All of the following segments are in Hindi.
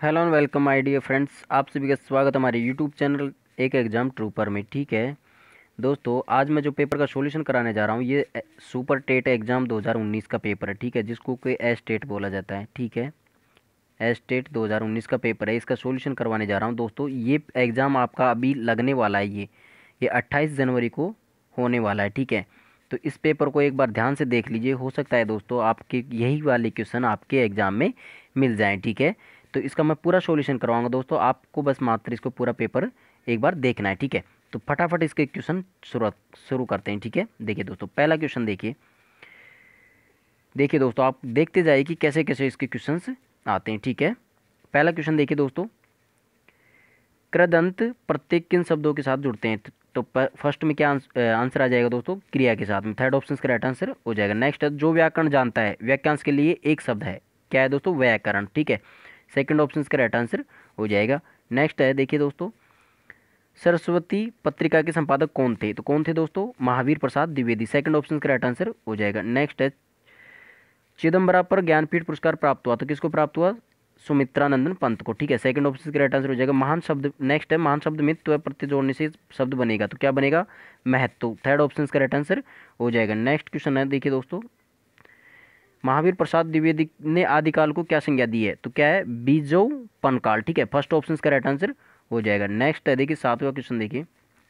Hello and welcome my dear friends, आप सभी का स्वागत है हमारे यूट्यूब चैनल एक एग्ज़ाम ट्रूपर में। ठीक है दोस्तों, आज मैं जो पेपर का सॉल्यूशन कराने जा रहा हूँ ये सुपर टेट एग्ज़ाम 2019 का पेपर है। ठीक है, जिसको कोई एस टेट बोला जाता है। ठीक है, एस टेट 2019 का पेपर है, इसका सॉल्यूशन करवाने जा रहा हूँ दोस्तों। ये एग्ज़ाम आपका अभी लगने वाला है, ये 28 जनवरी को होने वाला है। ठीक है, तो इस पेपर को एक बार ध्यान से देख लीजिए, हो सकता है दोस्तों आपके यही वाले क्वेश्चन आपके एग्ज़ाम में मिल जाएं। ठीक है, तो इसका मैं पूरा सॉल्यूशन करवाऊंगा दोस्तों, आपको बस मात्र इसको पूरा पेपर एक बार देखना है। ठीक है, तो फटाफट इसके क्वेश्चन शुरू करते हैं। ठीक है, देखिए दोस्तों, पहला क्वेश्चन देखिए। देखिए दोस्तों, आप देखते जाइए कि कैसे कैसे इसके क्वेश्चंस आते हैं। ठीक है, पहला क्वेश्चन देखिए दोस्तों, कृदंत प्रत्येक किन शब्दों के साथ जुड़ते हैं? तो फर्स्ट में क्या आंसर आ जाएगा दोस्तों? क्रिया के साथ में। थर्ड ऑप्शन का राइट आंसर हो जाएगा। नेक्स्ट है, जो व्याकरण जानता है, वाक्यांश के लिए एक शब्द है, क्या है दोस्तों? व्याकरण। ठीक है, सेकंड ऑप्शन का राइट आंसर हो जाएगा। नेक्स्ट है, देखिए दोस्तों, सरस्वती पत्रिका के संपादक कौन थे? तो कौन थे दोस्तों? महावीर प्रसाद द्विवेदी। सेकंड ऑप्शन का राइट आंसर हो जाएगा। नेक्स्ट है, चिदम्बरा पर ज्ञानपीठ पुरस्कार प्राप्त हुआ, तो किसको प्राप्त हुआ? सुमित्रानंदन पंत को। ठीक है, सेकंड ऑप्शन का राइट आंसर हो जाएगा। महान शब्द, नेक्स्ट है, महान शब्द में त्व प्रत्यय जोड़ने से शब्द बनेगा, तो क्या बनेगा? महत्व। थर्ड ऑप्शन का राइट आंसर हो जाएगा। नेक्स्ट क्वेश्चन है, देखिए दोस्तों, महावीर प्रसाद द्विवेदी ने आदिकाल को क्या संज्ञा दी है? तो क्या है? बीजोपन काल। ठीक है, फर्स्ट ऑप्शन का राइट आंसर हो जाएगा। नेक्स्ट है, देखिए सातवां क्वेश्चन देखिए,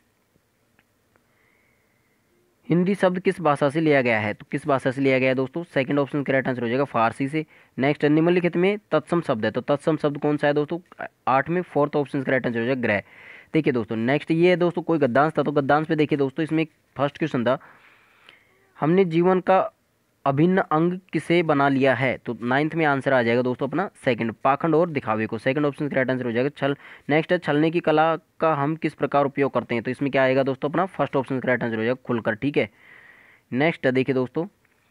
हिंदी शब्द किस भाषा से लिया गया है? तो किस भाषा से लिया गया है दोस्तों? सेकंड ऑप्शन का राइट आंसर हो जाएगा फारसी से। नेक्स्ट, निम्नलिखित में तत्सम शब्द है, तो तत्सम शब्द कौन सा है दोस्तों? 8 में फोर्थ ऑप्शन का राइट आंसर हो जाएगा ग्रह। देखिए दोस्तों, नेक्स्ट ये है दोस्तों, कोई गद्यांश था, तो गद्यांश पे देखिए दोस्तों, इसमें फर्स्ट क्वेश्चन था, हमने जीवन का अभिन्न अंग किसे बना लिया है? तो नाइन्थ में आंसर आ जाएगा दोस्तों अपना सेकंड, पाखंड और दिखावे को। सेकंड ऑप्शन का राइट आंसर हो जाएगा छल। नेक्स्ट है, छलने की कला का हम किस प्रकार उपयोग करते हैं? तो इसमें क्या आएगा दोस्तों? अपना फर्स्ट ऑप्शन का राइट आंसर हो जाएगा खुलकर। ठीक है, नेक्स्ट है, देखिए दोस्तों,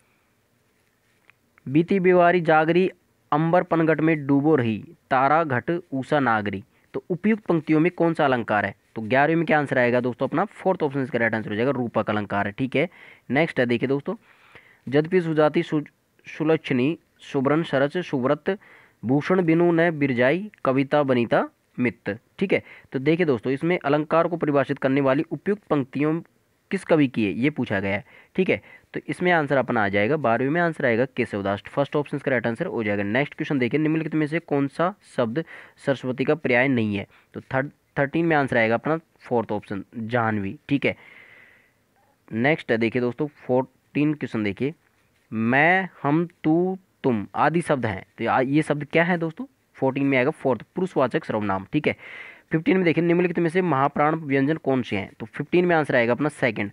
बीती बिवारी जागरी अंबर पनघट में डूबो रही, तारा घट ऊषा नागरी। तो उपयुक्त पंक्तियों में कौन सा अलंकार है? तो 11वीं में क्या आंसर आएगा दोस्तों? अपना फोर्थ ऑप्शन का राइट आंसर हो जाएगा रूपक अलंकार है। ठीक है, नेक्स्ट है, देखिए दोस्तों, यद्यपि सुजाति सुलक्षणी सुब्रन सरस सुव्रत भूषण बिनु न बिरजाई कविता बनीता मित्त। ठीक है, तो देखिए दोस्तों, इसमें अलंकार को परिभाषित करने वाली उपयुक्त पंक्तियों किस कवि की है, ये पूछा गया है। ठीक है, तो इसमें आंसर अपना आ जाएगा 12वीं में आंसर आएगा केशवदास। फर्स्ट ऑप्शन का राइट आंसर हो जाएगा। नेक्स्ट क्वेश्चन देखिए, निम्नलिखित में से कौन सा शब्द सरस्वती का पर्याय नहीं है? तो 13 में आंसर आएगा अपना फोर्थ ऑप्शन जाह्नवी। ठीक है, नेक्स्ट है, देखिए दोस्तों, 14 क्वेश्चन देखिए, मैं हम तू तुम आदि शब्द हैं, तो ये शब्द क्या है दोस्तों? 14 में आएगा फोर्थ, पुरुषवाचक सर्वनाम। ठीक है, 15 में देखिए, निम्नलिखित में से महाप्राण व्यंजन कौन से हैं? तो 15 में आंसर आएगा अपना सेकंड,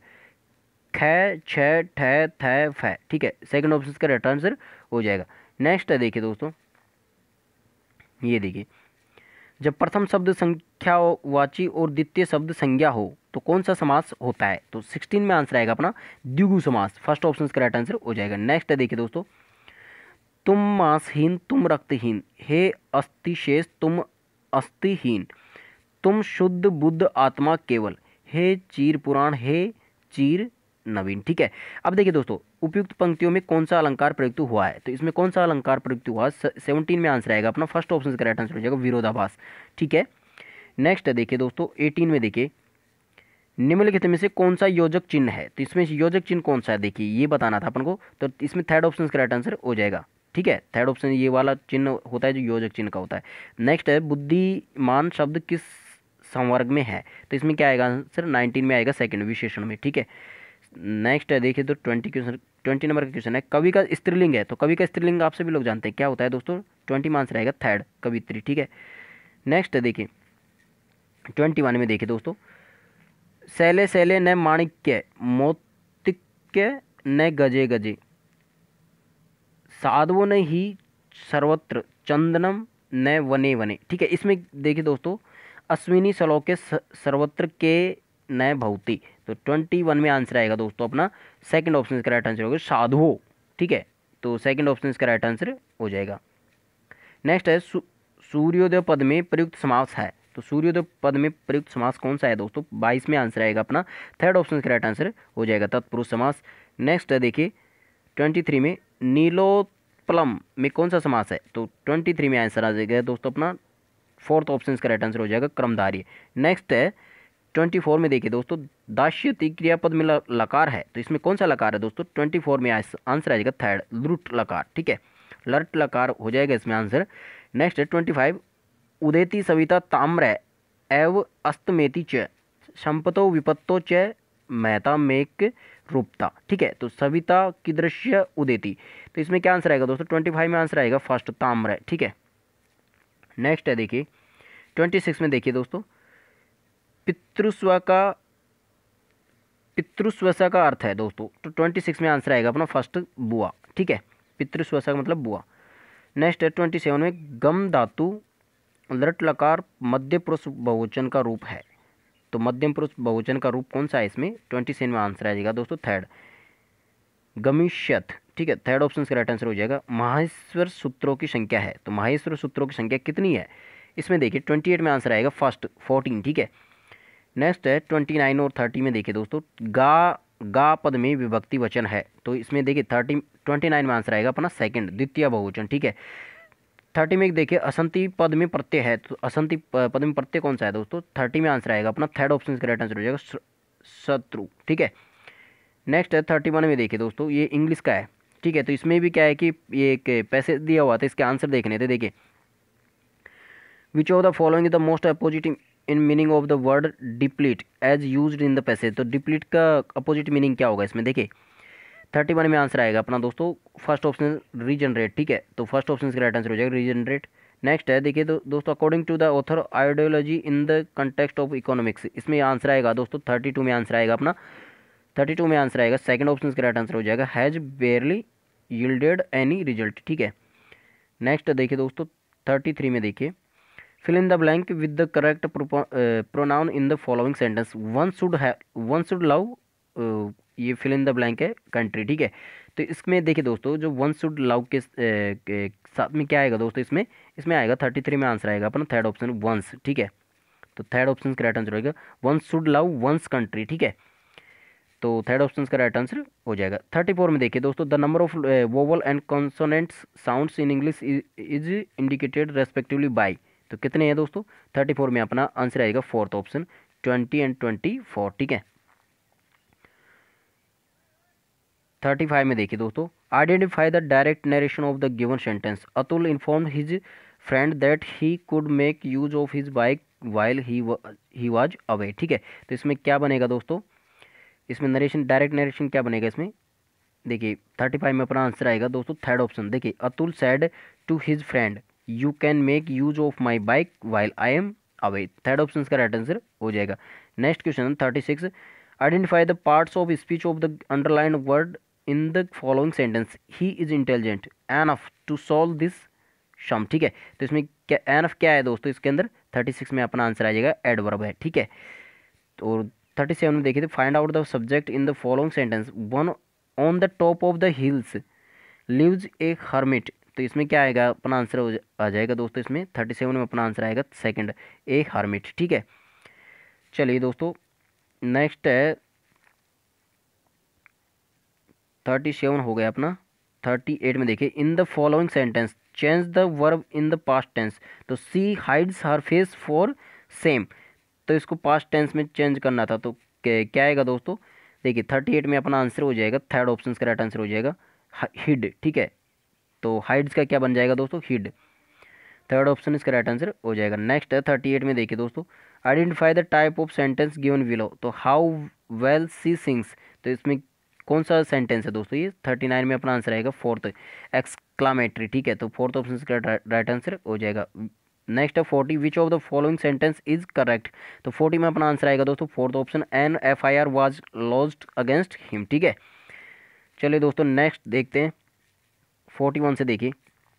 ख छ ठ थ फ। ठीक है, सेकंड ऑप्शन का राइट आंसर हो जाएगा। नेक्स्ट है, देखिए दोस्तों, ये देखिए, जब प्रथम शब्द संख्यावाची और द्वितीय शब्द संज्ञा हो तो कौन सा समास होता है? तो 16 में आंसर आएगा अपना द्विगु समास। फर्स्ट ऑप्शन का राइट आंसर हो जाएगा। नेक्स्ट है, देखिए दोस्तों, तुम मांसहीन तुम रक्तहीन, हे अस्तिशेष तुम अस्तिहीन, तुम शुद्ध बुद्ध आत्मा केवल, हे चीर पुराण हे चीर नवीन। ठीक है, अब देखिए दोस्तों, उपयुक्त पंक्तियों में कौन सा अलंकार प्रयुक्त हुआ है? तो इसमें कौन सा अलंकार प्रयुक्त हुआ? 17 में आंसर आएगा अपना फर्स्ट ऑप्शन का राइट आंसर हो जाएगा विरोधाभास। ठीक है, नेक्स्ट है, देखिए दोस्तों, 18 में देखिए, निम्नलिखित में से कौन सा योजक चिन्ह है? तो इसमें योजक चिन्ह कौन सा है, देखिए ये बताना था अपन को, तो इसमें थर्ड ऑप्शन का राइट आंसर हो जाएगा। ठीक है, थर्ड ऑप्शन ये वाला चिन्ह होता है जो योजक चिन्ह का होता है। नेक्स्ट है, बुद्धिमान शब्द किस संवर्ग में है? तो इसमें क्या आएगा आंसर? 19 में आएगा सेकंड, विशेषण में। ठीक है, नेक्स्ट है, देखिए तो 20 नंबर का क्वेश्चन है, कवि का स्त्रीलिंग है, तो कवि का स्त्रीलिंग आप सभी लोग जानते हैं क्या होता है दोस्तों? 20 में आंसर आएगा थर्ड, कवित्री। ठीक है, नेक्स्ट है, देखिए 21 में देखिए दोस्तों, शैले शैले न माणिक्य मोतिक्य न गजे गजे, साधवो न ही सर्वत्र चंदनम न वने वने। ठीक है, इसमें देखिए दोस्तों, अश्विनी श्लोके सर्वत्र के न भवती, तो 21 में आंसर आएगा दोस्तों अपना सेकंड ऑप्शन का राइट आंसर होगा साधुओ। ठीक है, तो सेकंड ऑप्शन का राइट आंसर हो जाएगा। नेक्स्ट है, सूर्योदय पद में प्रयुक्त समास है, तो सूर्योदय पद में प्रयुक्त समास कौन सा है दोस्तों? 22 में आंसर आएगा अपना थर्ड ऑप्शन का राइट आंसर हो जाएगा तत्पुरुष समास। नेक्स्ट है, देखिए 23 में नीलोत्पलम में कौन सा समास है? तो 23 में आंसर आ जाएगा दोस्तों अपना फोर्थ ऑप्शन इसका राइट आंसर हो जाएगा क्रमधारय। नेक्स्ट है 24 में देखिए दोस्तों, दास्यति क्रियापद में लकार है, तो इसमें कौन सा लकार है दोस्तों? 24 में आंसर आ जाएगा थर्ड, लृट लकार। ठीक है, लृट लकार हो जाएगा इसमें आंसर। नेक्स्ट है 25, उदेति सविता ताम्र एव अस्तमेति च संपतो विपत्तो च महता मेक रूपता। ठीक है, तो सविता की दृश्य उदेति, तो इसमें क्या आंसर आएगा दोस्तों? 25 में आंसर आएगा फर्स्ट ताम्र। ठीक है, नेक्स्ट है देखिए 26 में देखिए दोस्तों, पितृस्वसा का अर्थ है दोस्तों, तो 26 में आंसर आएगा अपना फर्स्ट बुआ। ठीक है, पितृस्वसा का मतलब बुआ। नेक्स्ट है 27 में, गम धातु लृट लकार मध्य पुरुष बहुवचन का रूप है, तो मध्यम पुरुष बहुवचन का रूप कौन सा है इसमें? 27 में आंसर आ जाएगा दोस्तों थर्ड, गमिष्यथ। ठीक है, थर्ड ऑप्शन का राइट आंसर हो जाएगा। माहेश्वर सूत्रों की संख्या है, तो माहेश्वर सूत्रों की संख्या कितनी है इसमें? देखिए 28 में आंसर आएगा फर्स्ट 14। ठीक है, नेक्स्ट है 29 और 30 में देखिए दोस्तों, गा पद में विभक्ति वचन है, तो इसमें देखिए 29 में आंसर आएगा अपना सेकंड, द्वितीय बहुवचन। ठीक है, 30 में देखिए असंति पद में प्रत्यय है, तो असंति पद में प्रत्यय कौन सा है दोस्तों? 30 में आंसर आएगा अपना थर्ड ऑप्शन का राइट आंसर हो जाएगा शत्रु। ठीक है, नेक्स्ट है 31 में देखिए दोस्तों, ये इंग्लिश का है। ठीक है, तो इसमें भी क्या है कि ये एक पैसे दिया हुआ था, इसके आंसर देखने थे। देखिए, which of the following is the most opposite in meaning of the word deplete as used in the passage, तो डिप्लीट का अपोजिट मीनिंग क्या होगा इसमें? देखिए 31 में आंसर आएगा अपना दोस्तों फर्स्ट ऑप्शन रीजनरेट। ठीक है, तो फर्स्ट ऑप्शन का राइट आंसर हो जाएगा रीजनरेट। नेक्स्ट है देखिए दोस्तों, according to the author ideology in the context of economics, इसमें आंसर आएगा दोस्तों 32 में आंसर आएगा अपना, 32 में आंसर आएगा सेकंड ऑप्शन का राइट आंसर हो जाएगा has barely yielded any result. ठीक है, नेक्स्ट देखिए दोस्तों 33 में देखिए, fill in the blank with the correct pronoun in the following sentence, one should love, ये फिल इन द ब्लैंक है कंट्री। ठीक है, तो इसमें देखिए दोस्तों, जो वन शुड लव के साथ में क्या आएगा दोस्तों? इसमें आएगा 33 में आंसर आएगा अपना थर्ड ऑप्शन वंस। ठीक है, तो थर्ड ऑप्शन का राइट आंसर होगा one should love one's country. ठीक है, तो थर्ड ऑप्शन का राइट आंसर हो जाएगा। 34 में देखिए दोस्तों, the number of vowel and consonants sounds in English is indicated respectively by, तो कितने हैं दोस्तों? 34 में अपना आंसर आएगा फोर्थ ऑप्शन 20 एंड 24। ठीक है, 35 में देखिए दोस्तों, identify the direct narration of the given sentence, Atul informed his friend that he could make use of his bike while he was away. ठीक है, तो इसमें क्या बनेगा दोस्तों? इसमें नरेशन, डायरेक्ट नरेशन क्या बनेगा इसमें? देखिए 35 में अपना आंसर आएगा दोस्तों थर्ड ऑप्शन। देखिए, Atul said to his friend you can make use of my bike while I am away, third option का राइट आंसर हो जाएगा। Next question 36, identify the parts of speech of the underline word in the following sentence, he is intelligent enough to solve this sum. ठीक है, तो इसमें क्या एनफ क्या है दोस्तों? इसके अंदर 36 में अपना आंसर आ जाएगा एडवर्ब है। ठीक है, तो 37 में देखिए, find out the subject in the following sentence, one on the top of the hills lives a hermit, तो इसमें क्या आएगा अपना आंसर आ जाएगा दोस्तों, इसमें 37 में अपना आंसर आएगा सेकंड, ए हर्मिट। ठीक है, चलिए दोस्तों नेक्स्ट है 37 हो गया अपना। 38 में देखिए, in the following sentence change the verb in the past tense, तो she hides her face for shame, तो इसको पास्ट टेंस में चेंज करना था, तो क्या आएगा दोस्तों? देखिए 38 में अपना आंसर हो जाएगा थर्ड ऑप्शन का राइट आंसर हो जाएगा हिड। ठीक है, तो हाइड्स का क्या बन जाएगा दोस्तों? हिड, थर्ड ऑप्शन इसका राइट आंसर हो जाएगा। नेक्स्ट है 38 में देखिए दोस्तों, identify the type of sentence given below, तो हाउ वेल सी सिंग्स, तो इसमें कौन सा सेंटेंस है दोस्तों? ये 39 में अपना आंसर आएगा फोर्थ, एक्सक्लामेटरी। ठीक है, तो फोर्थ ऑप्शन का राइट आंसर हो जाएगा। नेक्स्ट है 40, which of the following sentence is correct, तो 40 में अपना आंसर आएगा दोस्तों fourth option, an FIR was launched against him. ठीक है, चलिए दोस्तों नेक्स्ट देखते हैं 41 से। देखिए,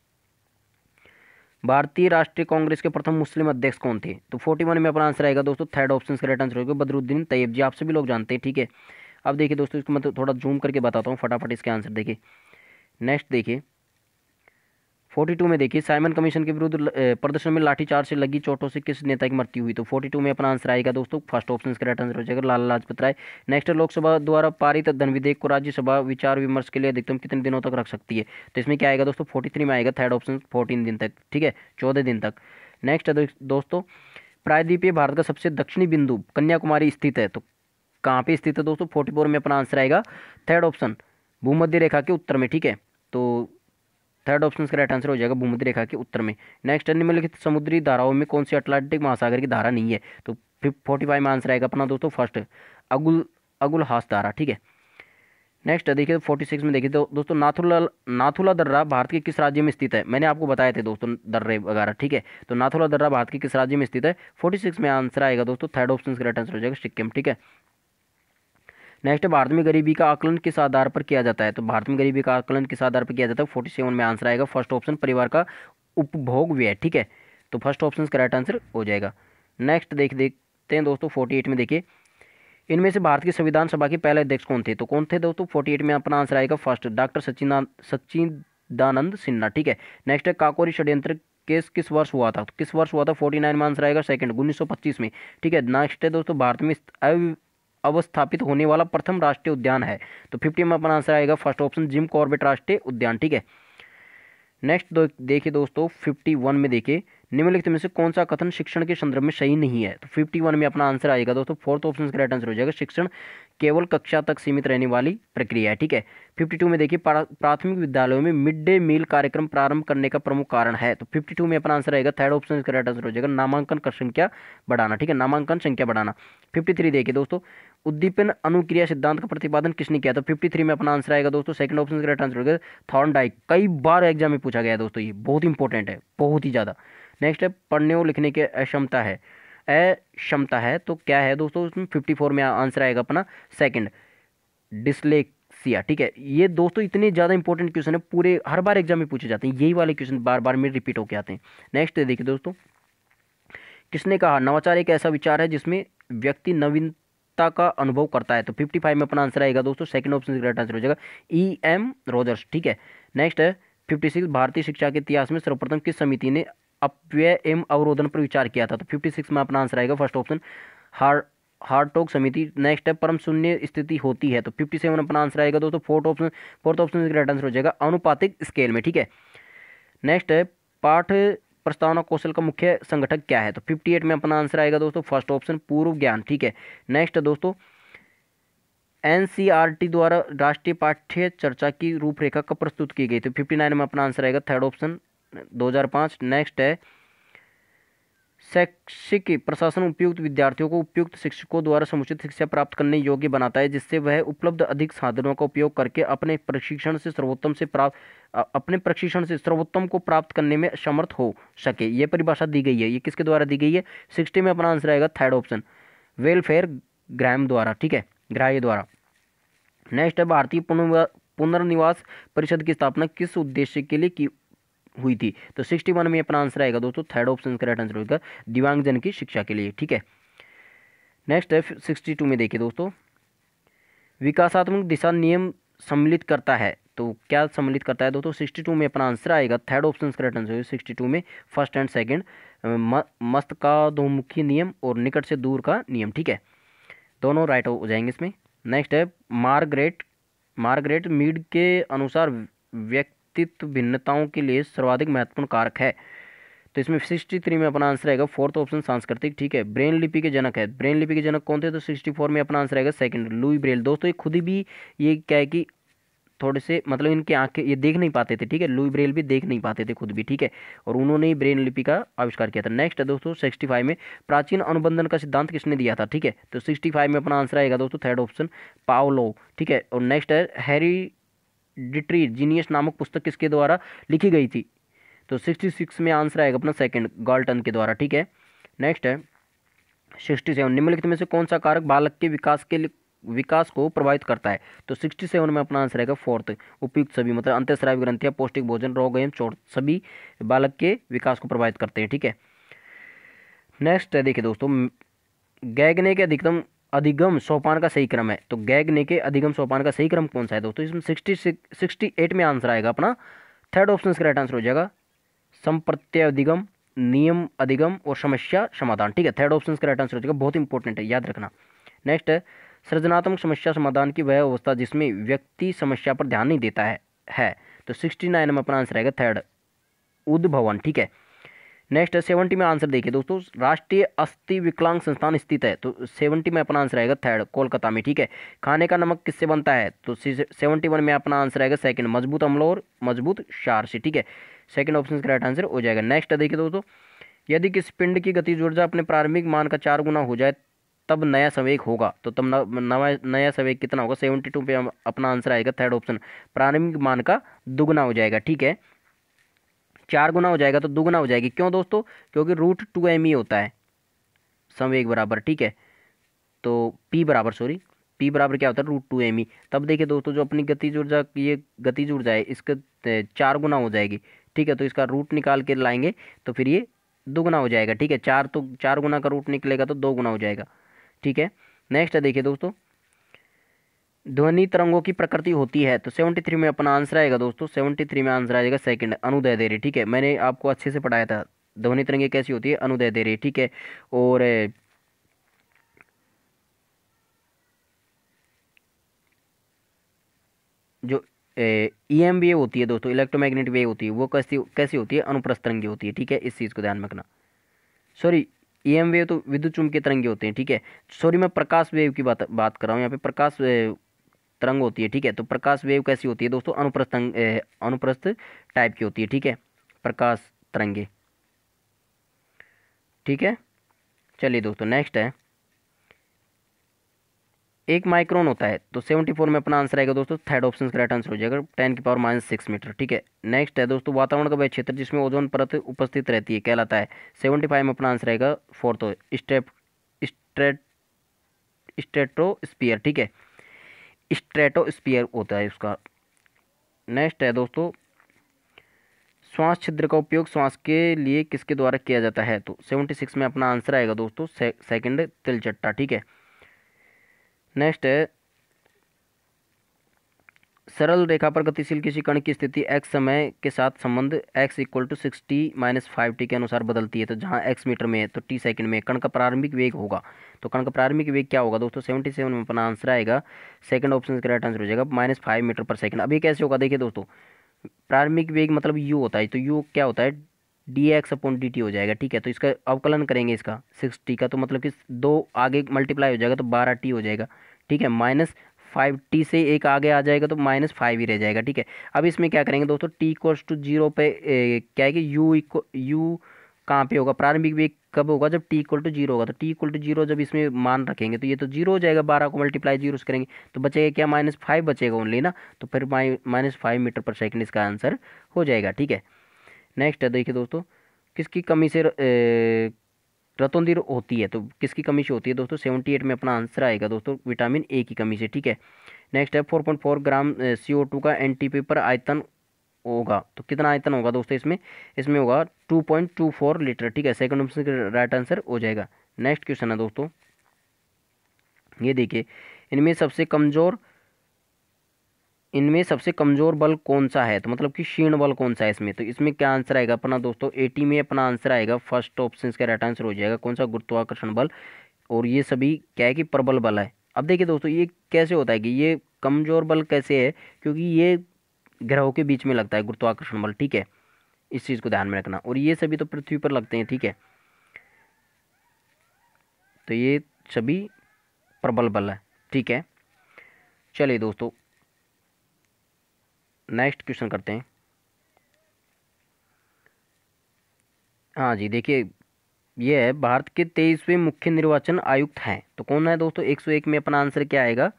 भारतीय राष्ट्रीय कांग्रेस के प्रथम मुस्लिम अध्यक्ष कौन थे, तो 41 में अपना आंसर आएगा दोस्तों थर्ड ऑप्शन का राइट आंसर होगा बदरुद्दीन तैयब जी, आप सभी लोग जानते हैं। ठीक है, अब देखिए दोस्तों, इसको मैं तो थोड़ा जूम करके बताता हूँ फटाफट इसके आंसर। देखिए नेक्स्ट देखिए 42 में देखिए, साइमन कमीशन के विरुद्ध प्रदर्शन में लाठीचार्ज से लगी चोटों से किस नेता की मृत्यु हुई, तो 42 में अपना आंसर आएगा दोस्तों फर्स्ट ऑप्शन का राइट आंसर हो जाएगा लाला लाजपत राय। नेक्स्ट लोकसभा द्वारा पारित धन विधेयक को राज्यसभा विचार विमर्श के लिए अधिकतम कितने दिनों तक रख सकती है, तो इसमें क्या आएगा दोस्तों 43 में आएगा थर्ड ऑप्शन 14 दिन तक। ठीक है, 14 दिन तक। नेक्स्ट है दोस्तों, प्रायद्वीपीय भारत का सबसे दक्षिणी बिंदु कन्याकुमारी स्थित है, तो कहाँ पे स्थित है दोस्तों? 44 में अपना आंसर आएगा थर्ड ऑप्शन, भूमध्य रेखा के उत्तर में, ठीक है। तो थर्ड ऑप्शन का राइट आंसर हो जाएगा भूमध्य रेखा के उत्तर में। नेक्स्ट, निम्नलिखित समुद्री धाराओं में कौन सी अटलांटिक महासागर की धारा नहीं है? तो 45 में आंसर आएगा अपना दोस्तों फर्स्ट, अगुलहास धारा, ठीक है। नेक्स्ट देखिए 46 में देखिए तो दोस्तों, नाथुला दर्रा भारत के किस राज्य में स्थित है? मैंने आपको बताए थे दोस्तों दर्रे वगैरह, ठीक है। तो नाथुला दर्रा भारत के किस राज्य में स्थित है? 46 में आंसर आएगा दोस्तों थर्ड ऑप्शन का राइट आंसर हो जाएगा सिक्किम, ठीक है। नेक्स्ट, भारत में गरीबी का आकलन किस आधार पर किया जाता है? तो भारत में गरीबी का आकलन किस आधार पर किया जाता है? 47 में आंसर आएगा फर्स्ट ऑप्शन, परिवार का उपभोग व्यय, ठीक है। तो फर्स्ट ऑप्शन का राइट आंसर हो जाएगा। नेक्स्ट देखते हैं दोस्तों 48 में देखिए, इनमें से भारत की संविधान सभा के पहले अध्यक्ष कौन थे? तो कौन थे दोस्तों? 48 में अपना आंसर आएगा फर्स्ट, डॉक्टर सच्चिदानंद सिन्हा, ठीक है। नेक्स्ट है, काकोरी षड्यंत्र केस किस वर्ष हुआ था? तो किस वर्ष हुआ था? 49 में आंसर आएगा सेकंड, 1925 में, ठीक है। नेक्स्ट है दोस्तों, भारत में अवस्थापित होने वाला प्रथम राष्ट्रीय उद्यान है? तो 50 में अपना आंसर आएगा फर्स्ट ऑप्शन, जिम कॉर्बेट राष्ट्रीय उद्यान, ठीक है। नेक्स्ट देखिए दोस्तों 51 में देखिए, निम्नलिखित में से कौन सा कथन शिक्षण के संदर्भ में सही नहीं है? तो 51 में अपना आंसर आएगा दोस्तों फोर्थ ऑप्शन का राइट आंसर हो जाएगा, शिक्षण केवल कक्षा तक सीमित रहने वाली प्रक्रिया है, ठीक है। 52 में देखिए, प्राथमिक विद्यालयों में मिड डे मील कार्यक्रम प्रारंभ करने का प्रमुख कारण है? तो 52 में अपना आंसर आएगा थर्ड ऑप्शन का राइट आंसर हो जाएगा, नामांकन का संख्या बढ़ाना, ठीक है, नामांकन संख्या बढ़ाना। 53 देखिए दोस्तों, उद्दीपन अनुक्रिया सिद्धांत का प्रतिपादन किसने किया? तो 53 में अपना आंसर आएगा दोस्तों सेकंड ऑप्शन का राइट आंसर हो जाएगा थॉर्नडाइक। कई बार एग्जाम में पूछा गया है दोस्तों, ये बहुत इंपॉर्टेंट है, बहुत ही ज़्यादा। नेक्स्ट है, पढ़ने और लिखने की अक्षमता है, तो क्या है दोस्तों उसमें? 54 में आंसर आएगा अपना सेकंड, डिसलेक्सिया, ठीक है। ये दोस्तों इतने ज़्यादा इंपॉर्टेंट क्वेश्चन है, पूरे हर बार एग्जाम में पूछे जाते हैं, यही वाले क्वेश्चन बार बार में रिपीट होकर आते हैं। नेक्स्ट देखिए दोस्तों, किसने कहा नवाचार एक ऐसा विचार है जिसमें व्यक्ति नवीनता का अनुभव करता है? तो 55 में अपना आंसर आएगा दोस्तों सेकंड ऑप्शन राइट आंसर हो जाएगा E.M. रोजर्स, ठीक है। नेक्स्ट है 56, भारतीय शिक्षा के इतिहास में सर्वप्रथम किस समिति ने अपव्यय एवं अवरोधन पर विचार किया था? तो 56 में अपना आंसर आएगा फर्स्ट ऑप्शन, हार्टोग समिति। नेक्स्ट है, परम शून्य स्थिति होती है? तो 57 में अपना आंसर आएगा दोस्तों फोर्थ ऑप्शन राइट आंसर हो जाएगा अनुपातिक स्केल में, ठीक है। नेक्स्ट है, पाठ प्रस्तावना कौशल का मुख्य संगठक क्या है? तो 58 में अपना आंसर आएगा दोस्तों फर्स्ट ऑप्शन, पूर्व ज्ञान, ठीक है। नेक्स्ट है दोस्तों, NCERT द्वारा राष्ट्रीय पाठ्य चर्चा की रूपरेखा कब प्रस्तुत की गई? तो 59 में अपना आंसर आएगा थर्ड ऑप्शन, 2005। नेक्स्ट है, शैक्षिक प्रशासन उपयुक्त विद्यार्थियों को उपयुक्त शिक्षकों द्वारा समुचित शिक्षा प्राप्त करने योग्य बनाता है, जिससे वह उपलब्ध अधिक साधनों का उपयोग करके अपने प्रशिक्षण से सर्वोत्तम को प्राप्त करने में समर्थ हो सके। ये परिभाषा दी गई है, ये किसके द्वारा दी गई है? 60 में अपना आंसर आएगा थर्ड ऑप्शन, वेलफेयर ग्राम द्वारा, ठीक है, ग्राह्य द्वारा। नेक्स्ट है, भारतीय पुनर्निवास परिषद की स्थापना किस उद्देश्य के लिए की हुई थी? तो 61 में अपना आंसर आएगा दोस्तों थर्ड ऑप्शन का राइट आंसर होगा दिव्यांगजन की शिक्षा के लिए, ठीक है। नेक्स्ट है 62 में देखिए दोस्तों, विकासात्मक दिशा नियम सम्मिलित करता है? तो क्या सम्मिलित करता है दोस्तों? 62 में अपना आंसर आएगा थर्ड ऑप्शन का राइट आंसर होगा 62 में फर्स्ट एंड सेकंड, मस्तकाधोमुखी नियम और निकट से दूर का नियम, ठीक है, दोनों राइट हो जाएंगे इसमें। नेक्स्ट है, मार्गरेट मीड के अनुसार व्यक्तित्व भिन्नताओं के लिए सर्वाधिक महत्वपूर्ण कारक है? तो इसमें 63 में अपना आंसर आएगा फोर्थ ऑप्शन सांस्कृतिक, ठीक है। ब्रेन लिपि के जनक है, ब्रेन लिपि के जनक कौन थे? तो 64 में अपना आंसर आएगा सेकंड, लुई ब्रेल। दोस्तों ये खुद भी ये क्या है कि थोड़े से मतलब इनके आंखें ये देख नहीं पाते थे, ठीक है, लुई ब्रेल भी देख नहीं पाते थे खुद भी, ठीक है, और उन्होंने ही ब्रेन लिपि का आविष्कार किया था। नेक्स्ट है दोस्तों 65 में, प्राचीन अनुबंधन का सिद्धांत किसने दिया था? ठीक है, तो 65 में अपना आंसर आएगा दोस्तों थर्ड ऑप्शन, पावलो, ठीक है। और नेक्स्ट है, हेरिडिटरी जीनियस नामक पुस्तक किसके द्वारा लिखी गई थी? तो 66 में आंसर आएगा अपना सेकंड, गाल्टन के द्वारा, ठीक है। नेक्स्ट है 67, निम्नलिखित में से कौन सा कारक बालक के विकास को प्रभावित करता है? तो 67 में अपना आंसर आएगा फोर्थ, उपयुक्त सभी, मतलब अंतःस्रावी ग्रंथियां, पौष्टिक भोजन, रोग एवं चोट, सभी बालक के विकास को प्रभावित करते हैं, ठीक है। नेक्स्ट है देखिए दोस्तों, गैगने के अधिगम सोपान का सही क्रम है? तो गैगने के अधिगम सोपान का सही क्रम कौन सा है दोस्तों? इसमें 68 में आंसर आएगा अपना थर्ड ऑप्शन का राइट आंसर हो जाएगा संप्रत्यय अधिगम, नियम अधिगम और समस्या समाधान, ठीक है, थर्ड ऑप्शन का राइट आंसर हो जाएगा, बहुत इंपॉर्टेंट है, याद रखना। नेक्स्ट है, सृजनात्मक समस्या समाधान की वह अवस्था जिसमें व्यक्ति समस्या पर ध्यान नहीं देता है। तो 69 में अपना आंसर आएगा थर्ड, उद्भवन, ठीक है। नेक्स्ट है 70 में आंसर देखिए दोस्तों, राष्ट्रीय अस्थि विकलांग संस्थान स्थित है, तो 70 में अपना आंसर आएगा थर्ड, कोलकाता में, ठीक है। खाने का नमक किससे बनता है, तो 71 में अपना आंसर आएगा सेकंड, मजबूत अम्ल और मजबूत क्षार से, ठीक है। सेकंड ऑप्शन का राइट आंसर हो जाएगा। नेक्स्ट है देखिए दोस्तों, यदि किसी पिंड की गतिज ऊर्जा अपने प्रारंभिक मान का 4 गुना हो जाए तब नया संवेग होगा, तो तब नया संवेग कितना होगा, 72 पे अपना आंसर आएगा थर्ड ऑप्शन, प्रारंभिक मान का दुगुना हो जाएगा, ठीक है। 4 गुना हो जाएगा तो दुगुना हो जाएगी, क्यों दोस्तों, क्योंकि √2m होता है संवेग बराबर, ठीक है। तो p बराबर, सॉरी, p बराबर क्या होता है, √2m। तब देखिए दोस्तों, जो अपनी गतिज ऊर्जा, ये गतिज ऊर्जा है, इसका 4 गुना हो जाएगी, ठीक है। तो इसका रूट निकाल के लाएंगे तो फिर ये दुगुना हो जाएगा, ठीक है। 4 तो 4 गुना का रूट निकलेगा तो 2 गुना हो जाएगा, ठीक है। नेक्स्ट है देखिए दोस्तों, ध्वनि तरंगों की प्रकृति होती है, तो 73 में अपना आंसर आएगा दोस्तों, 73 में आंसर आएगा सेकंड, अनुदैर्ध्य दे रही, ठीक है। मैंने आपको अच्छे से पढ़ाया था ध्वनि तरंगे कैसी होती है, अनुदैर्ध्य दे रही, ठीक है। और जो EM वेव होती है दोस्तों, इलेक्ट्रोमैग्नेटिक वेव होती है, वो कैसी कैसी होती है, अनुप्रस्थ तरंगे होती है, ठीक है। इस चीज़ को ध्यान में रखना। सॉरी, EM वेव तो विद्युत चुम्बकीय तरंगे होते हैं, ठीक है। सॉरी, मैं प्रकाश वेव की बात कर रहा हूँ यहाँ पे, प्रकाश तरंग होती है, ठीक है। तो प्रकाश वेव कैसी होती है दोस्तों, अनुप्रस्थ टाइप की होती है, ठीक है, प्रकाश तरंगे, ठीक है। चलिए दोस्तों, नेक्स्ट है, 1 माइक्रोन होता है, तो 74 में अपना आंसर आएगा दोस्तों, थर्ड ऑप्शन का राइट आंसर हो जाएगा, 10⁻⁻6 मीटर, ठीक है। नेक्स्ट है दोस्तों, वातावरण का वह क्षेत्र जिसमें ओजोन परत उपस्थित रहती है कहलाता है, 75 में अपना आंसर आएगा फोर्थ, स्ट्रेट स्ट्रेटोस्फीयर, ठीक है, स्ट्रेटोस्फीयर होता है उसका। नेक्स्ट है दोस्तों, श्वास छिद्र का उपयोग श्वास के लिए किसके द्वारा किया जाता है, तो 76 में अपना आंसर आएगा दोस्तों, सेकंड, तिलचट्टा, ठीक है। नेक्स्ट है, सरल रेखा पर गतिशील किसी कण की स्थिति x समय के साथ संबंध x = 60-5t के अनुसार बदलती है, तो जहाँ x मीटर में है तो t सेकंड में कण का प्रारंभिक वेग होगा, तो कण का प्रारंभिक वेग क्या होगा दोस्तों, 77 में अपना आंसर आएगा, सेकंड ऑप्शन का राइट आंसर हो जाएगा -5 मीटर पर सेकंड। अब ये कैसे होगा, देखिए दोस्तों, प्रारंभिक वेग मतलब u होता है, तो u क्या होता है, dx/dt हो जाएगा, ठीक है। तो इसका अवकलन करेंगे, इसका 6t का, तो मतलब कि 2 आगे मल्टीप्लाई हो जाएगा तो 12t हो जाएगा, ठीक है। -5t से एक आगे आ जाएगा तो -5 ही रह जाएगा, ठीक है। अब इसमें क्या करेंगे दोस्तों, t = 0 पे क्या है कि u कहाँ पे होगा, प्रारंभिक वेग कब होगा, जब t = 0 होगा, तो t = 0 जब इसमें मान रखेंगे तो ये तो 0 हो जाएगा, 12 को मल्टीप्लाई 0 से करेंगे तो बचेगा क्या, -5 बचेगा ओनली ना, तो फिर -5 मीटर पर सेकंड इसका आंसर हो जाएगा, ठीक है। नेक्स्ट है देखिए दोस्तों, किसकी कमी से रतौंधी होती है, तो किसकी कमी से होती है दोस्तों, 78 में अपना आंसर आएगा दोस्तों, विटामिन ए की कमी से, ठीक है। नेक्स्ट है, 4.4 ग्राम CO2 का NTP पर आयतन होगा, तो कितना आयतन होगा दोस्तों, इसमें होगा 2.24 लीटर, ठीक है। सेकंड ऑप्शन का राइट आंसर हो जाएगा। नेक्स्ट क्वेश्चन है दोस्तों, ये देखिए, इनमें सबसे कमजोर बल कौन सा है, तो मतलब कि क्षीण बल कौन सा है इसमें, तो इसमें क्या आंसर आएगा अपना दोस्तों, 80 में अपना आंसर आएगा, फर्स्ट ऑप्शन का राइट आंसर हो जाएगा, कौन सा, गुरुत्वाकर्षण बल। और ये सभी क्या है कि प्रबल बल है। अब देखिए दोस्तों, ये कैसे होता है कि ये कमजोर बल कैसे है, क्योंकि ये ग्रहों के बीच में लगता है गुरुत्वाकर्षण बल, ठीक है, इस चीज़ को ध्यान में रखना। और ये सभी तो पृथ्वी पर लगते हैं, ठीक है, तो ये सभी प्रबल बल है, ठीक है। चलिए दोस्तों, नेक्स्ट क्वेश्चन करते हैं। हाँ जी, देखिए, ये है, भारत के 23वें मुख्य निर्वाचन आयुक्त हैं, तो कौन है दोस्तों, 101 में अपना आंसर क्या आएगा,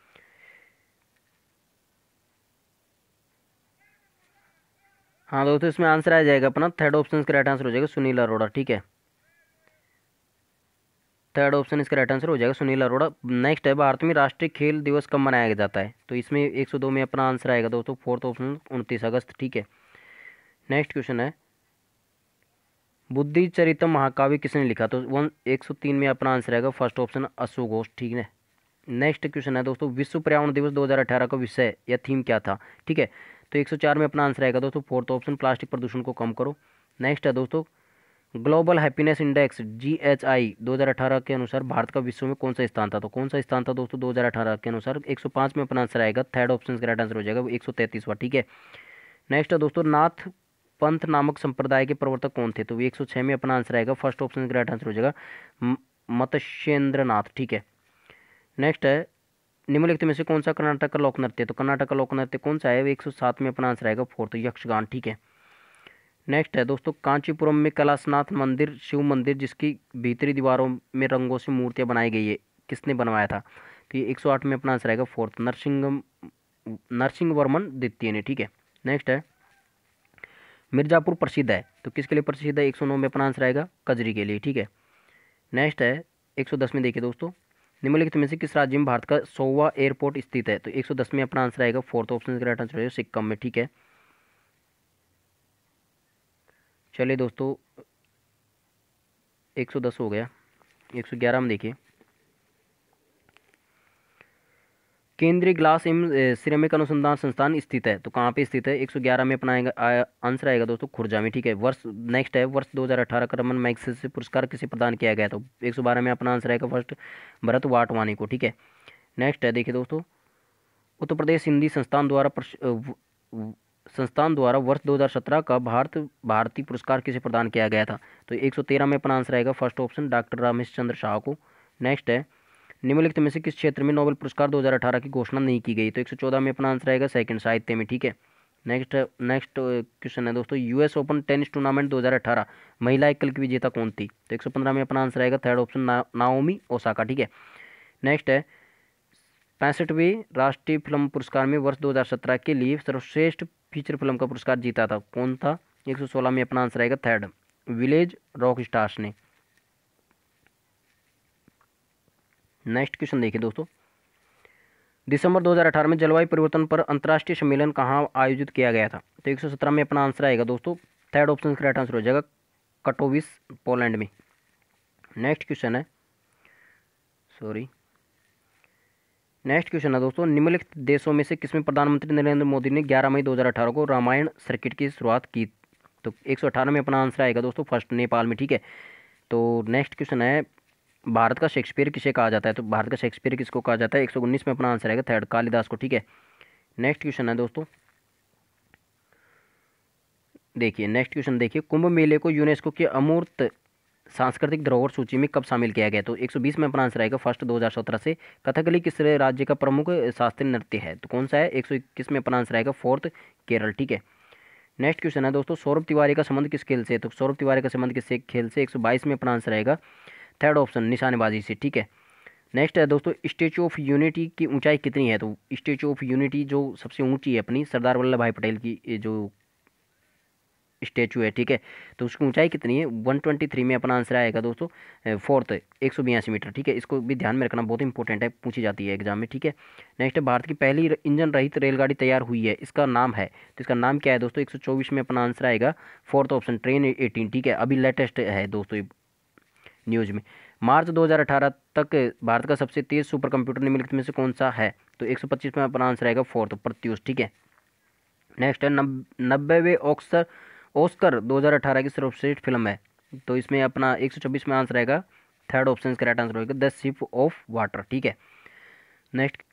हाँ दोस्तों, इसमें आंसर आ जाएगा अपना, थर्ड ऑप्शन का राइट आंसर हो जाएगा सुनील अरोड़ा, ठीक है। थर्ड ऑप्शन इसका राइट आंसर हो जाएगा सुनील अरोड़ा। नेक्स्ट है, भारत में राष्ट्रीय खेल दिवस कब मनाया जाता है, तो इसमें 102 में अपना आंसर आएगा दोस्तों, फोर्थ ऑप्शन 29 अगस्त, ठीक है। नेक्स्ट क्वेश्चन है, बुद्धि चरितम महाकाव्य किसने लिखा, तो 103 में अपना आंसर आएगा, फर्स्ट ऑप्शन अशोक घोष, ठीक है। नेक्स्ट क्वेश्चन है दोस्तों, विश्व पर्यावरण दिवस 2018 का विषय या थीम क्या था, ठीक है। तो 104 में अपना आंसर आएगा दोस्तों, फोर्थ ऑप्शन प्लास्टिक प्रदूषण को कम करो। नेक्स्ट है दोस्तों, ग्लोबल हैप्पीनेस इंडेक्स GHI 2018 के अनुसार भारत का विश्व में कौन सा स्थान था, तो कौन सा स्थान था दोस्तों 2018 के अनुसार, 105 में अपना आंसर आएगा, थर्ड ऑप्शन का राइट आंसर हो जाएगा 133वां, ठीक है। नेक्स्ट है दोस्तों, नाथ पंथ नामक संप्रदाय के प्रवर्तक कौन थे? तो 106 में अपना आंसर आएगा, फर्स्ट ऑप्शन का राइट आंसर हो जाएगा मत्स्येंद्रनाथ। ठीक है, नेक्स्ट है निम्नलिखित में से कौन सा कर्नाटक का लोक नृत्य? तो कर्नाटक का लोक नृत्य कौन सा है? 107 में अपना आंसर आएगा फोर्थ, यक्षगान। ठीक है, नेक्स्ट है दोस्तों कांचीपुरम में कैलाशनाथ मंदिर शिव मंदिर जिसकी भीतरी दीवारों में रंगों से मूर्तियां बनाई गई है, किसने बनवाया था? तो ये 108 में अपना आंसर आएगा फोर्थ, नरसिंह वर्मन द्वितीय ने। ठीक है, नेक्स्ट है मिर्जापुर प्रसिद्ध है, तो किसके लिए प्रसिद्ध है? 109 में अपना आंसर आएगा कजरी के लिए। ठीक है, नेक्स्ट है 110 में देखिए दोस्तों, निम्नलिखित में से किस राज्य में भारत का 100वां एयरपोर्ट स्थित है? तो 110 में अपना आंसर आएगा फोर्थ ऑप्शन का राइट आंसर है सिक्किम में। ठीक है, चलिए दोस्तों 110 हो गया। 111 में देखिए, केंद्रीय ग्लास एवं सिरेमिक अनुसंधान संस्थान स्थित है, तो कहाँ पे स्थित है? 111 में अपना आंसर आएगा दोस्तों खुर्जा में। ठीक है, वर्ष नेक्स्ट है वर्ष 2018 का रमन मैग्सेसे पुरस्कार किसे प्रदान किया गया? तो 112 में अपना आंसर आएगा फर्स्ट भरत वाटवानी को। ठीक है, नेक्स्ट है देखिए दोस्तों, उत्तर प्रदेश हिंदी संस्थान द्वारा वर्ष 2017 का भारतीय पुरस्कार किसे प्रदान किया गया था? तो 113 में अपना आंसर आएगा first option doctor Ramesh Chandra Shah को। नेक्स्ट है निम्नलिखित में से किस क्षेत्र में नोबेल पुरस्कार 2018 की घोषणा नहीं की गई? तो 114 में अपना आंसर आएगा सेकंड, साहित्य में। ठीक है, नेक्स्ट क्वेश्चन है दोस्तों, यूएस ओपन टेनिस टूर्नामेंट 2018 महिला एकल की विजेता कौन थी? तो 115 में अपना आंसर आएगा थर्ड ऑप्शन नाओमी ओसाका। ठीक है, नेक्स्ट है 65वें राष्ट्रीय फिल्म पुरस्कार में वर्ष 2017 के लिए सर्वश्रेष्ठ फीचर फिल्म का पुरस्कार जीता था, कौन था? 116 में अपना आंसर आएगा थर्ड, विलेज रॉक स्टार्स ने। नेक्स्ट क्वेश्चन देखिए दोस्तों, दिसंबर 2018 में जलवायु परिवर्तन पर अंतर्राष्ट्रीय सम्मेलन कहाँ आयोजित किया गया था? तो 117 में अपना आंसर आएगा दोस्तों थर्ड ऑप्शन का राइट आंसर हो जाएगा कटोविस, पोलैंड में। नेक्स्ट क्वेश्चन है दोस्तों, निम्नलिखित देशों में से किसमें प्रधानमंत्री नरेंद्र मोदी ने 11 मई 2018 को रामायण सर्किट की शुरुआत की? तो 118 में अपना आंसर आएगा दोस्तों फर्स्ट, नेपाल में। ठीक है, तो नेक्स्ट क्वेश्चन है भारत का शेक्सपियर किसे कहा जाता है? तो भारत का शेक्सपियर किसको कहा जाता है? 119 में अपना आंसर आएगा थर्ड, कालिदास को। ठीक है, नेक्स्ट क्वेश्चन है दोस्तों, देखिए नेक्स्ट क्वेश्चन देखिए, कुंभ मेले को यूनेस्को की अमूर्त सांस्कृतिक धरोहर सूची में कब शामिल किया गया? तो 120 में अपना आंसर आएगा फर्स्ट 2017 से। कथकली किस राज्य का प्रमुख शास्त्रीय नृत्य है? तो कौन सा है? 121 में अपना आंसर आएगा फोर्थ, केरल। ठीक है, नेक्स्ट क्वेश्चन है दोस्तों, सौरभ तिवारी का संबंध किस खेल से? तो सौरभ तिवारी का संबंध किस खेल से? 122 में अपना आंसर आएगा थर्ड ऑप्शन, निशानेबाजी से। ठीक है, नेक्स्ट है दोस्तों, स्टैचू ऑफ यूनिटी की ऊंचाई कितनी है? तो स्टैचू ऑफ यूनिटी जो सबसे ऊंची है अपनी सरदार वल्लभ भाई पटेल की जो स्टैचू है, ठीक है, तो उसकी ऊंचाई कितनी है? 123 में अपना आंसर आएगा दोस्तों फोर्थ, 182 मीटर। ठीक है, इसको भी ध्यान में रखना, बहुत इंपॉर्टेंट है, पूछी जाती है एग्जाम में। ठीक है, नेक्स्ट है भारत की पहली इंजन रहित रेलगाड़ी तैयार हुई है, इसका नाम है, तो इसका नाम क्या है दोस्तों? 124 में अपना आंसर आएगा फोर्थ ऑप्शन, ट्रेन 18। ठीक है, अभी लेटेस्ट है दोस्तों न्यूज़ में। मार्च 2018 तक भारत का सबसे तेज सुपर कंप्यूटर निम्नलिखित में से कौन सा है? तो 125 में अपना आंसर आएगा फोर्थ, प्रत्यूष। ठीक है, नेक्स्ट है 90वें ऑस्कर 2018 की सर्वश्रेष्ठ फिल्म है, तो इसमें अपना 126 में आंसर आएगा थर्ड ऑप्शन का राइट आंसर होगा द शिप ऑफ वाटर। ठीक है, नेक्स्ट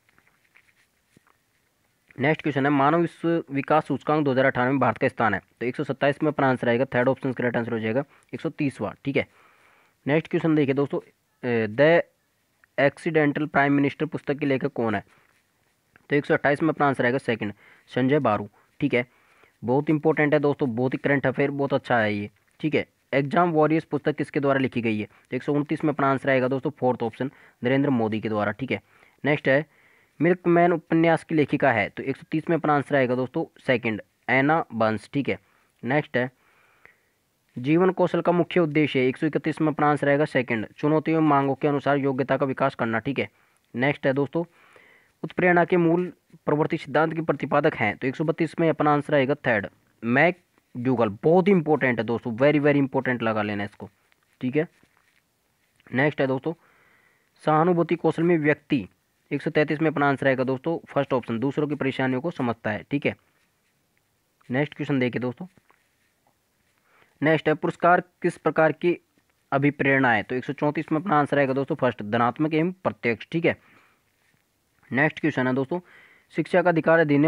क्वेश्चन है मानव विकास सूचकांक 2018 में भारत का स्थान है, तो 127 में अपना आंसर आएगा थर्ड ऑप्शन का राइट आंसर हो जाएगा 130वां। ठीक है, नेक्स्ट क्वेश्चन देखिए दोस्तों, द एक्सीडेंटल प्राइम मिनिस्टर पुस्तक के लेखक कौन है? तो 128 में अपना आंसर आएगा सेकंड, संजय बारू। ठीक है, बहुत इंपॉर्टेंट है दोस्तों, बहुत ही करंट अफेयर, बहुत अच्छा है ये। ठीक है, एग्जाम वॉरियर्स पुस्तक किसके द्वारा लिखी गई है? तो 129 में अपना आंसर आएगा दोस्तों फोर्थ ऑप्शन, नरेंद्र मोदी के द्वारा। ठीक है, नेक्स्ट है मिल्कमैन उपन्यास की लेखिका है, तो 130 में अपना आंसर आएगा दोस्तों सेकंड, एना बंस। ठीक है, नेक्स्ट है जीवन कौशल का मुख्य उद्देश्य है, 131 में अपना आंसर आएगा सेकंड, चुनौतियों एवं मांगों के अनुसार योग्यता का विकास करना। ठीक है, नेक्स्ट है दोस्तों उत्प्रेरणा के मूल प्रवृत्ति सिद्धांत के प्रतिपादक हैं, तो 132 में अपना आंसर आएगा थर्ड, मैक डूगल। बहुत ही इंपॉर्टेंट है दोस्तों, वेरी वेरी इंपॉर्टेंट लगा लेना इसको। ठीक है, नेक्स्ट है दोस्तों सहानुभूति कौशल में व्यक्ति, 133 में अपना आंसर आएगा दोस्तों फर्स्ट ऑप्शन, दूसरों की परेशानियों को समझता है। ठीक है, नेक्स्ट क्वेश्चन देखिए दोस्तों, नेक्स्ट है पुरस्कार किस प्रकार की अभिप्रेरणा है? तो 134 में अपना आंसर आएगा दोस्तों फर्स्ट, धनात्मक एवं प्रत्यक्ष। ठीक है, नेक्स्ट क्वेश्चन है दोस्तों शिक्षा का अधिकार अधिनियम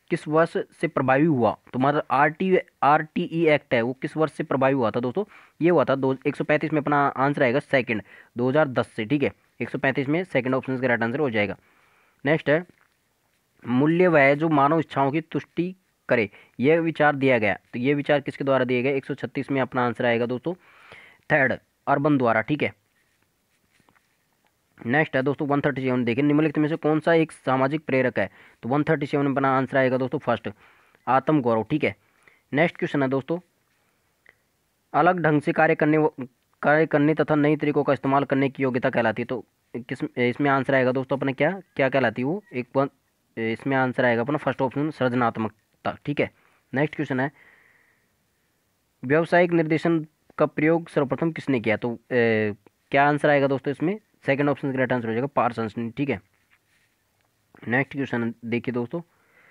किस वर्ष से प्रभावी हुआ, तो मतलब RTE एक्ट है वो किस वर्ष से प्रभावी हुआ था दोस्तों, ये हुआ था 135 में, अपना आंसर आएगा सेकंड 2010 से, ठीक है। 135 में सेकंड ऑप्शन का राइट आंसर हो जाएगा। नेक्स्ट है मूल्य वह जो मानव इच्छाओं की तुष्टि करे, यह विचार दिया गया, तो ये विचार किसके द्वारा दिया गया, 136 में अपना आंसर आएगा दोस्तों थर्ड अर्बन द्वारा, ठीक है। नेक्स्ट है दोस्तों 137, देखिए निम्नलिखित में से कौन सा एक सामाजिक प्रेरक है, तो 137 में अपना आंसर आएगा दोस्तों फर्स्ट आत्म गौरव, ठीक है। नेक्स्ट क्वेश्चन है दोस्तों अलग ढंग से कार्य करने तथा नई तरीकों का इस्तेमाल करने की योग्यता कहलाती है, तो किस इसमें आंसर आएगा दोस्तों अपने क्या क्या कहलाती है वो, इसमें आंसर आएगा अपना फर्स्ट ऑप्शन सृजनात्मकता, ठीक है। नेक्स्ट क्वेश्चन है व्यावसायिक निर्देशन का प्रयोग सर्वप्रथम किसने किया, तो क्या आंसर आएगा दोस्तों इसमें, सेकंड ऑप्शन का राइट आंसर हो जाएगा पार्सन्स ने, ठीक है। नेक्स्ट क्वेश्चन देखिए दोस्तों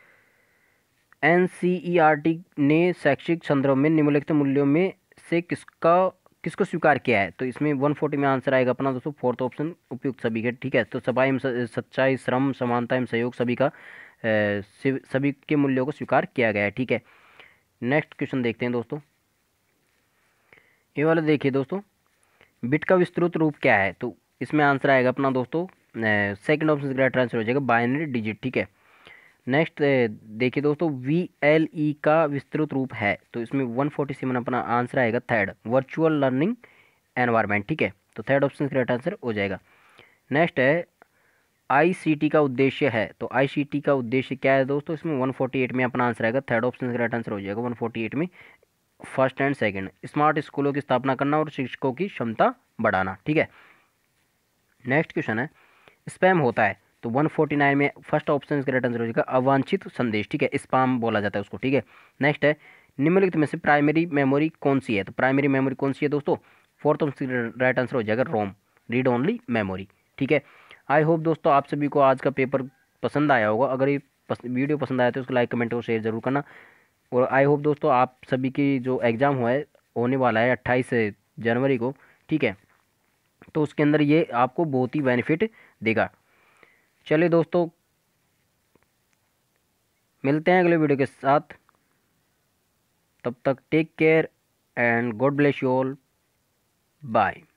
NCERT ने शैक्षिक संदर्भ में निम्नलिखित मूल्यों में से किसको स्वीकार किया है, तो इसमें 140 में आंसर आएगा अपना दोस्तों फोर्थ ऑप्शन उपयुक्त सभी के, ठीक है। तो सफाई एवं सच्चाई, श्रम, समानता एवं सहयोग, सभी के मूल्यों को स्वीकार किया गया है, ठीक है। नेक्स्ट क्वेश्चन देखते हैं दोस्तों, ये वाला देखिए दोस्तों बिट का विस्तृत रूप क्या है, तो इसमें आंसर आएगा अपना दोस्तों सेकंड ऑप्शन का राइट आंसर हो जाएगा बाइनरी डिजिट, ठीक है। नेक्स्ट देखिए दोस्तों VLE का विस्तृत रूप है, तो इसमें 147 अपना आंसर आएगा थर्ड वर्चुअल लर्निंग एनवायरनमेंट, ठीक है। तो थर्ड ऑप्शन का राइट आंसर हो जाएगा। नेक्स्ट है ICT का उद्देश्य है, तो ICT का उद्देश्य क्या है दोस्तों, इसमें 148 में अपना आंसर आएगा थर्ड ऑप्शन का राइट आंसर हो जाएगा 148 में फर्स्ट एंड सेकंड स्मार्ट स्कूलों की स्थापना करना और शिक्षकों की क्षमता बढ़ाना, ठीक है। नेक्स्ट क्वेश्चन है स्पैम होता है, तो 149 में फर्स्ट ऑप्शन का राइट आंसर हो जाएगा अवांछित संदेश, ठीक है, स्पैम बोला जाता है उसको, ठीक है। नेक्स्ट है निम्नलिखित में से प्राइमरी मेमोरी कौन सी है, तो प्राइमरी मेमोरी कौन सी है दोस्तों, फोर्थ ऑप्शन का राइट आंसर हो जाएगा रोम रीड ओनली मेमोरी, ठीक है। आई होप दोस्तों आप सभी को आज का पेपर पसंद आया होगा, अगर ये वीडियो पसंद आया तो उसको लाइक कमेंट और शेयर जरूर करना, और आई होप दोस्तों आप सभी की जो एग्ज़ाम हुआ है होने वाला है 28 जनवरी को, ठीक है, तो उसके अंदर ये आपको बहुत ही बेनिफिट देगा। चलिए दोस्तों मिलते हैं अगले वीडियो के साथ, तब तक take care and God bless you all, bye.